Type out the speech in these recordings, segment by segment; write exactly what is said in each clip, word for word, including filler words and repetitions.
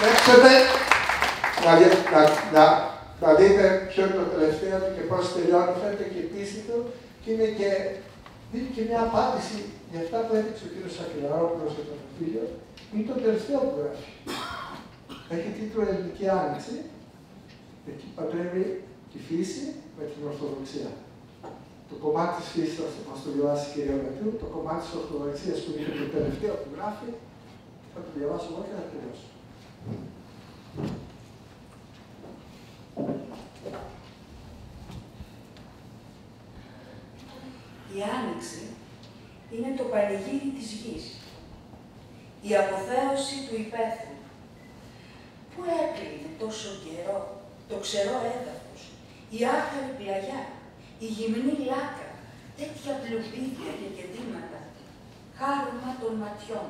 Προσέξτε να, να, να, να δείτε ποιο είναι το τελευταίο του και πώς τελειώνει. Φαίνεται και επίστητο και είναι και, δίνει και μια απάντηση για αυτά που έδειξε ο κύριος Σακελαρόπουλος για το βιβλίο. Είναι το τελευταίο που γράφει. Έχει τίτλο Ελληνική Άνοιξη. Εκεί πατρεύει τη φύση με την Ορθοδοξία. Το κομμάτι της φύσης θα μας το διαβάσει η κυρία Μετρού, το κομμάτι της Ορθοδοξίας που είναι το τελευταίο που γράφει, θα το διαβάσω εγώ και θα τελειώσω. Η Άνοιξη είναι το πανηγύρι της γης, η αποθέωση του υπαίθρου. Πού έκλεινε τόσο καιρό το ξερό έδαφος, η άχαρη πλαγιά, η γυμνή λάκα, τέτοια πλουπίδια και κεντήματα, χάρωμα των ματιών.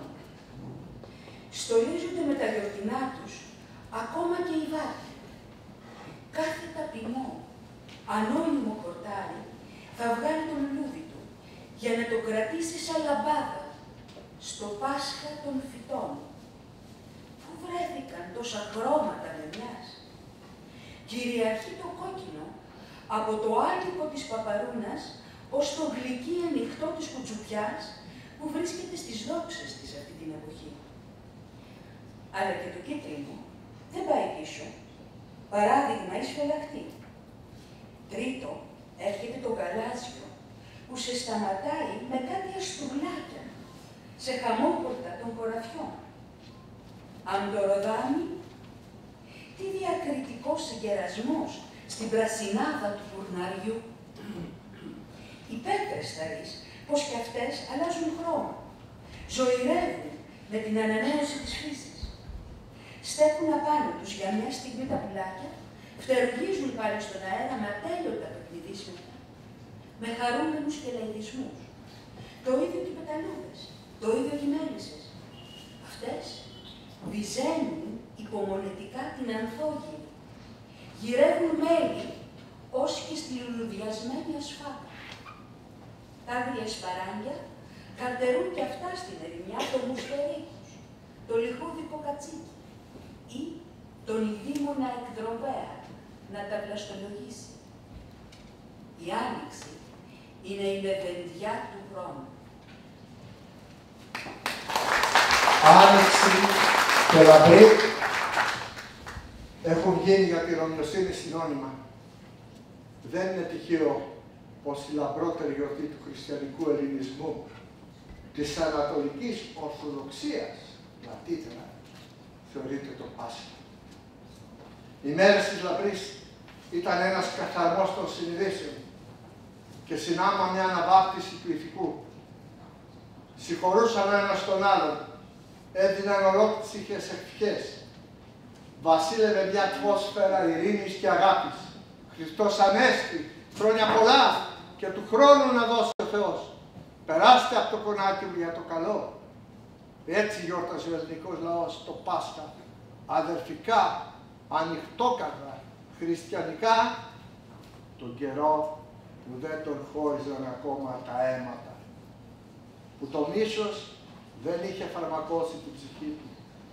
Στολίζονται με τα γιορτινά τους ακόμα και οι βάτοι. Κάθε ταπεινό, ανώνυμο χορτάρι θα βγάλει το λουλούδι του για να το κρατήσει σαν λαμπάδα στο Πάσχα των φυτών. Πού βρέθηκαν τόσα χρώματα με μιας. Κυριαρχεί το κόκκινο από το άλυκο της παπαρούνας ως το γλυκύ ανοιχτό της κουτσουπιάς που βρίσκεται στις δόξες της αυτή την εποχή. Αλλά και το κίτρινο δεν πάει πίσω. Παράδειγμα εις φελαχτή. Τρίτο, έρχεται το γαλάζιο που σε σταματάει με κάτι αστρουλάκια σε χαμόπορτα των χωραφιών. Αντοροδάμι, τι διακριτικός συγκερασμός στην πρασινάδα του φουρναριού. Οι πέτρες θα δεις πως κι αυτές αλλάζουν χρώμα. Ζωηρεύουν με την ανανέωση της φύσης. Στέκουν απάνω τους για μια στιγμή τα πουλάκια, φτερουγίζουν πάλι στον αέρα με ατέλειωτα παιχνιδίσματα, με χαρούμενους και λαϊδισμούς. Το ίδιο και οι πεταλούδες, το ίδιο και οι μέλισσες. Αυτές βυζένουν υπομονετικά την ανθόγυρη. Γυρεύουν μέλι ως και στη λουλουδιασμένη ασφάλεια. Τα άγρια σπαράγγια καρτερούν και αυτά στην ερημιά το μουστερί τους, το λιχούδικο κατσίκι ή τον ειδήμονα εκδρομέα να τα πλαστολογήσει. Η Άνοιξη είναι η λεβεντιά του χρόνου. Άνοιξη και λαμπρή έχουν γίνει για τη Ρωμιοσύνη συνώνυμα. Δεν είναι τυχαίο πως η λαμπρότερη γιορτή του χριστιανικού ελληνισμού, της Ανατολικής Ορθοδοξίας, λατύτερα, θεωρείται το Πάσχα. Οι μέρες της λαμπρής ήταν ένας καθαρμός των συνειδήσεων και συνάμα μια αναβάπτιση του ηθικού. Συγχωρούσαν ο ένας τον άλλον, έδιναν ολόψυχες ευχές. Βασίλευε μια ατμόσφαιρα ειρήνης και αγάπης. Χριστός Ανέστη, χρόνια πολλά και του χρόνου να δώσει ο Θεός. Περάστε από το κονάκι μου για το καλό. Έτσι γιόρταζε ο ελληνικός λαός το Πάσχα. Αδερφικά, ανοιχτόκαρδα, χριστιανικά, τον καιρό που δεν τον χώριζαν ακόμα τα αίματα. Που το μίσος δεν είχε φαρμακώσει την ψυχή του.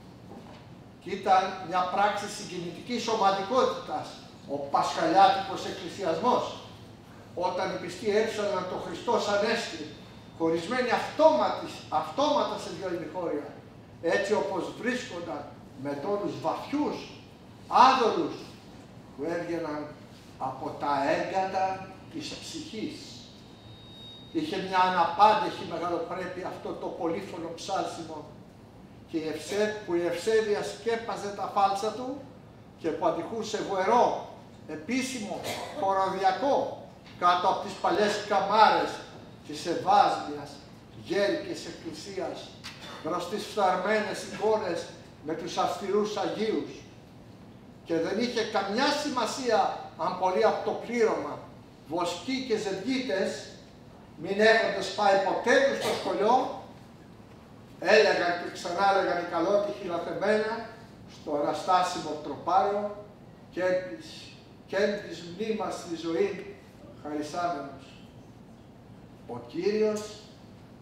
Και ήταν μια πράξη συγκινητικής ομαδικότητας, ο Πασχαλιάτικος εκκλησιασμός, όταν οι πιστοί έψαναν το Χριστός Ανέστη, χωρισμένοι αυτόματα σε δυο ημιχώρια, έτσι όπως βρίσκονταν με τόνους βαθιούς, άδολους, που έβγαιναν από τα έγκατα της ψυχής. Είχε μια αναπάντεχη μεγαλοπρέπεια αυτό το πολύφωνο ψάλσιμο και η ευσέ, που η ευσέβεια σκέπαζε τα φάλσα του και που αντιχούσε βοερό, επίσημο, χοροδιακό, κάτω από τις παλιές καμάρες της ευάσμιας, γέρικης εκκλησίας, προς τις φθαρμένες εικόνες με τους αυστηρούς Αγίους. Και δεν είχε καμιά σημασία αν πολλοί από το πλήρωμα, βοσκοί και ζευγίτες, μην έχοντας πάει ποτέ τους στο σχολείο, έλεγαν και ξανά έλεγαν οι καλότυχοι λαθεμένα στο αναστάσιμο τροπάριο και της, και της μνήμας στη ζωή χαρισάμενος. Ο Κύριος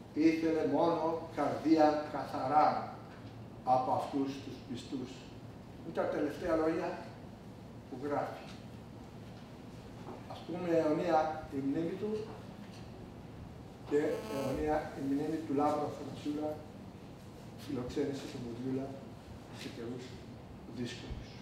ήθελε μόνο καρδία καθαρά από αυτούς τους πιστούς. είναι τα τελευταία λόγια που γράφει. Ας πούμε αιωνία η μνήμη του και αιωνία η μνήμη του Λάβρου Αθανασιούλα, φιλοξένησε τον Μπουρδούλα σε καιρούς δύσκολους.